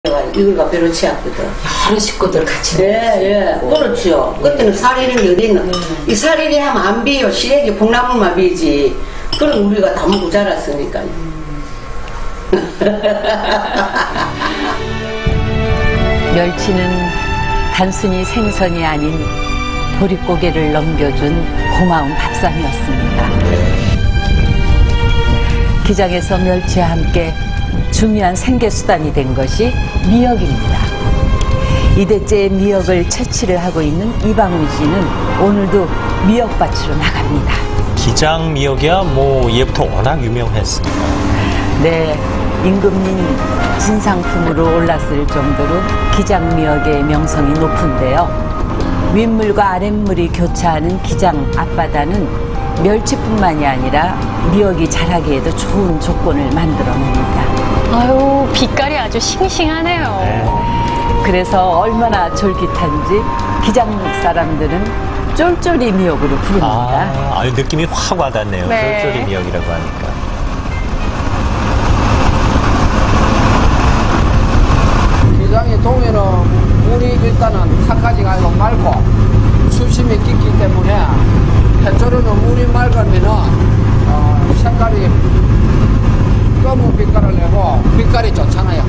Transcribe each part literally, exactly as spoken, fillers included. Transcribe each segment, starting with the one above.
이거가 별로 치웠거든. 여러 식구들 같이. 예, 예. 그렇죠. 그때는 사리를 어디 있나. 음. 이 사리를 하면 안 비요. 시래기 콩나물만 비지. 그럼 우리가 다 먹고 자랐으니까요. 음. 멸치는 단순히 생선이 아닌 보릿고개를 넘겨준 고마운 밥상이었습니다. 기장에서 멸치와 함께 중요한 생계수단이 된 것이 미역입니다. 이대째 미역을 채취를 하고 있는 이방훈 씨는 오늘도 미역밭으로 나갑니다. 기장 미역이야 뭐 예부터 워낙 유명했습니다. 네, 임금님 진상품으로 올랐을 정도로 기장 미역의 명성이 높은데요. 윗물과 아랫물이 교차하는 기장 앞바다는 멸치뿐만이 아니라 미역이 자라기에도 좋은 조건을 만들어냅니다. 아유, 빛깔이 아주 싱싱하네요. 네. 그래서 얼마나 쫄깃한지 기장 사람들은 쫄쫄이 미역으로 부릅니다. 아, 아유, 느낌이 확 와닿네요. 네. 쫄쫄이 미역이라고 하니까. 기장이 동해는 물이 일단은 탁하지가 아니고 맑고 수심이 깊기 때문에 해조류는 물이 맑으면은 어, 색깔이 검은 빛깔을 내고 빛깔이 좋잖아요.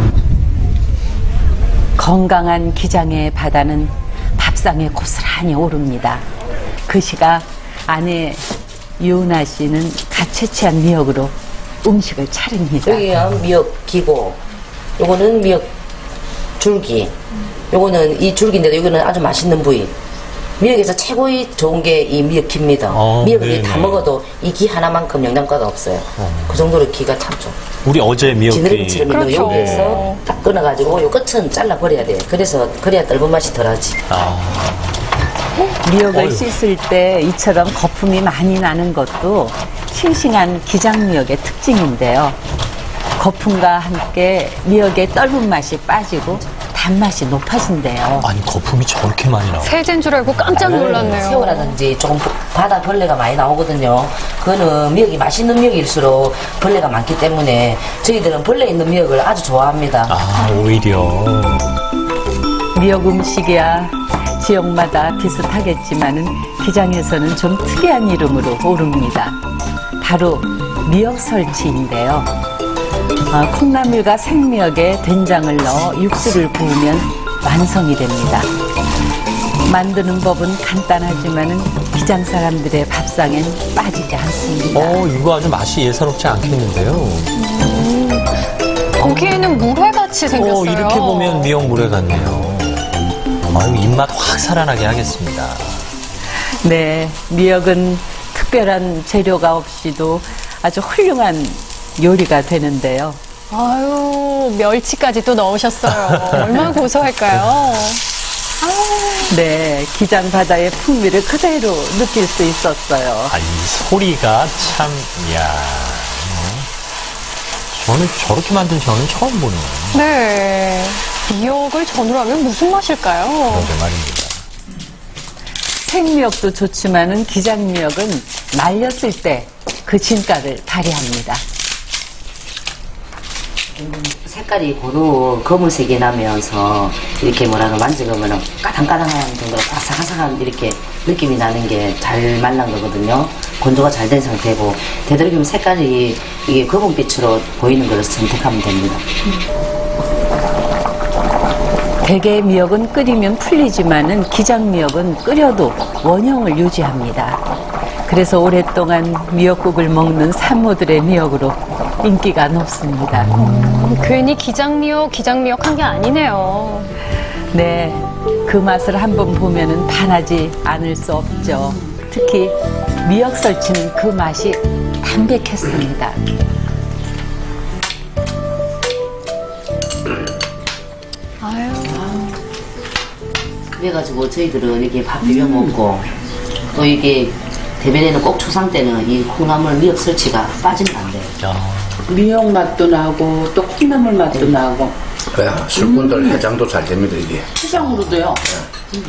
건강한 기장의 바다는 밥상에 고스란히 오릅니다. 그 시각 아내 유은아 씨는 갓 채취한 미역으로 음식을 차립니다. 여기가 미역 기고, 요거는 미역 줄기, 요거는 이 줄기인데도 여기는 아주 맛있는 부위. 미역에서 최고의 좋은 게 이 미역기입니다. 어, 미역을 다 먹어도 이 기 하나만큼 영양가가 없어요. 어. 그 정도로 기가 참죠. 우리 어제 미역기. 지느러미처럼 있는 그렇죠. 여기에서 딱 끊어가지고 요 끝은 잘라버려야 돼. 그래서 그래야 떫은 맛이 덜하지. 아. 미역을 어휴. 씻을 때 이처럼 거품이 많이 나는 것도 싱싱한 기장미역의 특징인데요. 거품과 함께 미역의 떫은 맛이 빠지고 단맛이 높아진대요. 아니, 거품이 저렇게 많이 나와요. 세제인 줄 알고 깜짝 놀랐네요. 새우라든지 조금 바다 벌레가 많이 나오거든요. 그거는 미역이 맛있는 미역일수록 벌레가 많기 때문에 저희들은 벌레 있는 미역을 아주 좋아합니다. 아, 오히려. 미역 음식이야 지역마다 비슷하겠지만은 기장에서는 좀 특이한 이름으로 오릅니다. 바로 미역설치인데요. 어, 콩나물과 생미역에 된장을 넣어 육수를 부으면 완성이 됩니다. 만드는 법은 간단하지만은 기장 사람들의 밥상엔 빠지지 않습니다. 어, 이거 아주 맛이 예사롭지 않겠는데요. 음, 거기에는 물회같이 생겼어요. 어, 이렇게 보면 미역 물회 같네요. 아유, 입맛 확 살아나게 하겠습니다. 네, 미역은 특별한 재료가 없이도 아주 훌륭한 요리가 되는데요. 아유, 멸치까지 또 넣으셨어요. 얼마나 고소할까요? 네, 기장 바다의 풍미를 그대로 느낄 수 있었어요. 아, 이 소리가 참, 이야. 저는 저렇게 만든 저는 처음 보네요. 네. 미역을 전으로 하면 무슨 맛일까요? 그러게 말입니다. 생미역도 좋지만은 기장미역은 말렸을 때 그 진가를 발휘합니다. 색깔이 고루 검은색이 나면서 이렇게 뭐라고 만져보면 까당까당한 정도로 아삭아삭한 이렇게 느낌이 나는 게 잘 말란 거거든요. 건조가 잘 된 상태고 되도록이면 색깔이 이게 검은빛으로 보이는 것을 선택하면 됩니다. 대개 미역은 끓이면 풀리지만은 기장미역은 끓여도 원형을 유지합니다. 그래서 오랫동안 미역국을 먹는 산모들의 미역으로 인기가 높습니다. 음, 괜히 기장미역, 기장미역 한 게 아니네요. 네, 그 맛을 한번 보면은 반하지 않을 수 없죠. 특히 미역 설치는 그 맛이 담백했습니다. 아유. 그래가지고 저희들은 이렇게 밥 비벼 먹고 또 이게 대변에는 꼭 초상 때는 이 콩나물 미역 설치가 빠지면 안 돼요. 야. 미역 맛도 나고 또 콩나물 맛도 네. 나고. 그래, 술꾼들 음. 해장도 잘 됩니다, 이게. 해장으로도요. 네.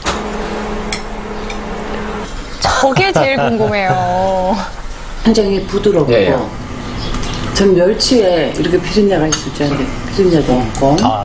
저게 제일 궁금해요. 굉장히 부드럽고. 예, 예. 전 멸치에 이렇게 비린내가 있을 줄 알았는데 찜질도 없고. 아.